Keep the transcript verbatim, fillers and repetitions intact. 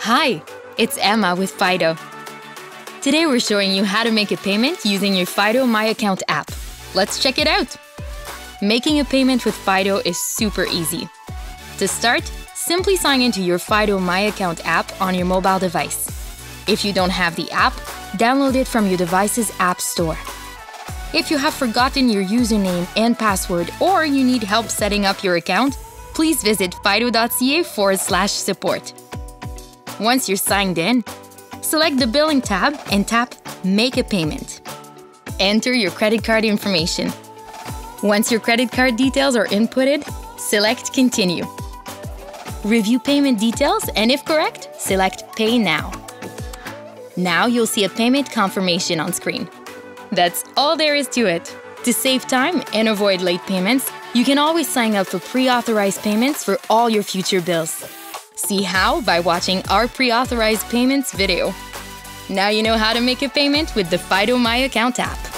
Hi, it's Emma with Fido. Today we're showing you how to make a payment using your Fido My Account app. Let's check it out! Making a payment with Fido is super easy. To start, simply sign into your Fido My Account app on your mobile device. If you don't have the app, download it from your device's app store. If you have forgotten your username and password or you need help setting up your account, please visit fido.ca forward slash support. Once you're signed in, select the Billing tab and tap Make a Payment. Enter your credit card information. Once your credit card details are inputted, select Continue. Review payment details and if correct, select Pay Now. Now you'll see a payment confirmation on screen. That's all there is to it. To save time and avoid late payments, you can always sign up for pre-authorized payments for all your future bills. See how by watching our pre-authorized payments video. Now you know how to make a payment with the Fido My Account app.